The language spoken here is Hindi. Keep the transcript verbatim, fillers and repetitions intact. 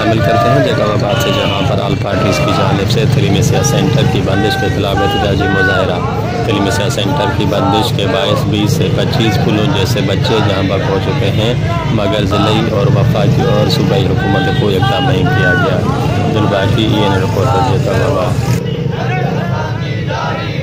शामिल करते हैं जैकबाबाद से, जहाँ पर आल पार्टीज़ की जानिब से तलीमसिया सेंटर की बंदिश के खिलाफ एहतजाजी मुजाहरा। तलीमसिया सेंटर की बंदिश के बाईस बीस से पच्चीस पुलों जैसे बच्चे जहाँ पर हो चुके हैं, मगर ज़िले और वफाकी और सूबाई हुकूमत को इकदाम नहीं किया गया। दिन बाकी ये रिपोर्ट जैकबाबाद।